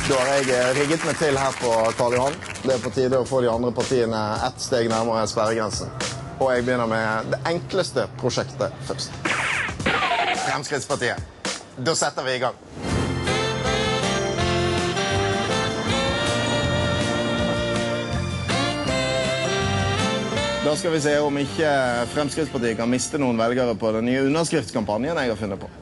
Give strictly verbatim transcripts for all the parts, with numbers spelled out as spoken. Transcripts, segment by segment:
Da har jeg rigget meg til her på Karl Johan. Det er på tide å få de andre partiene ett steg nærmere sperregrensen. Og jeg begynner med det enkleste prosjektet først. Fremskrittspartiet. Da setter vi i gang. Da skal vi se om ikke Fremskrittspartiet kan miste noen velgere på den nye underskriftskampanjen jeg har funnet på.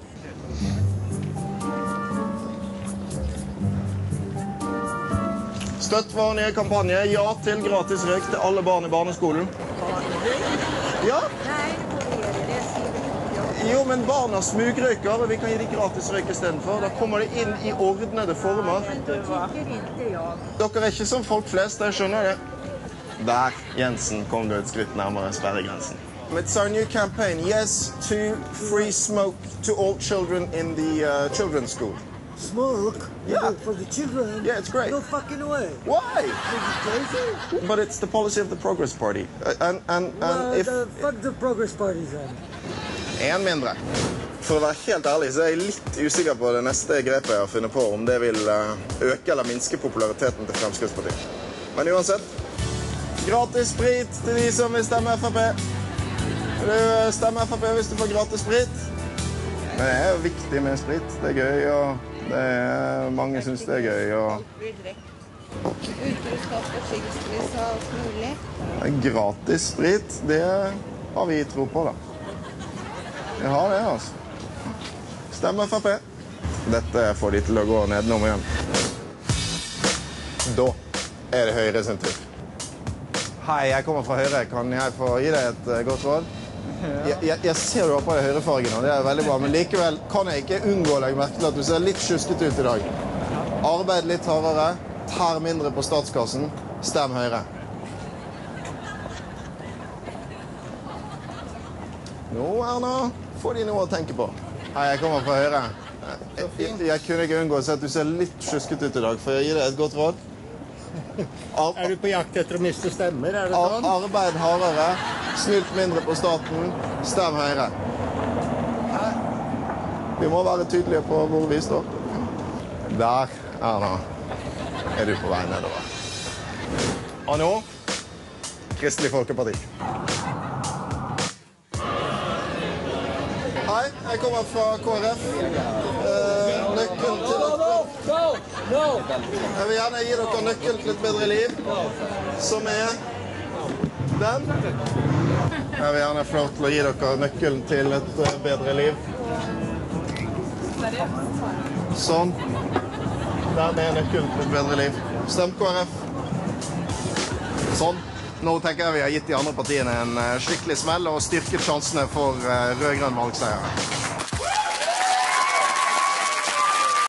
Støtt vår nye kampanje. Ja til gratis røyk til alle barn i barneskolen. Ja? Nei, det går det. Jo, men barna smugrøyker, og vi kan gi de gratis røyk i stedet for. Da kommer de inn i ordnede former. Men det tycker inte jag. Dere er ikke som folk flest, jeg skjønner det. Der, Jensen, kom du et skritt nærmere sperregrensen. It's our new campaign. Yes to free smoke to all children in the uh, children's school. Smoke? Yeah. For the children? Yeah, it's great. No fucking way. Why? Are you crazy? But it's the policy of the Progress Party. Uh, and, and, and Well, if... the, fuck the Progress Party then. En mindre. For å være helt ærlig så er jeg litt usikker på det neste grepet jeg har funnet på, om det vil uh, øke eller minske populariteten til Fremskrittspartiet. Men uansett, gratis sprit til de som vil stemme F P. Du stemmer F P hvis du får gratis sprit. Men det er jo viktig med sprit. Det er gøy, og det er, mange synes det er gøy. Og... Utrustad forsiktighet og alt mulig. Gratis sprit, det har vi tro på, da. Vi har det, altså. Stemmer F P. Dette får de til å gå nedenom igjen. Da er det Høyre sin tur. Hei, jeg kommer fra Høyre. Kan jeg få gi deg et uh, godt råd? Jeg, jeg, jeg ser du har på deg høyrefargen, og det er veldig bra, men likevel kan jeg ikke unngå å legge merke til at du ser litt tjusket ut i dag. Arbeid litt hardere, tær mindre på statskassen, stem Høyre. Nå, Erna, får de noe å tenke på. Hei, jeg kommer fra Høyre. Jeg, jeg, jeg kunne ikke unngå å se at du ser litt tjusket ut i dag, for jeg gir deg et godt råd. Ar Er du på jakt etter å miste stemmer, er det Ar sånn? arbeid hardere, snylt mindre på staten, stem Høyre. Vi må være tydelige på hvor vi står. Der, Erna, er du på vei nedover. Og nå, Kristelig Folkeparti. Hei, jeg kommer fra K R F. Eh, nøkkelen til dere. Jeg vil gjerne gi dere nøkkelen til et bedre liv, som er den. Jeg vil gjerne få lov til å gi dere nøkkelen til et bedre liv. Sånn. Den er nøkkelen til et bedre liv. Stem K R F. Sånn. Nå tenker jeg vi har gitt de andre partiene en skikkelig smell og styrket sjansene for rød-grønn valgseier.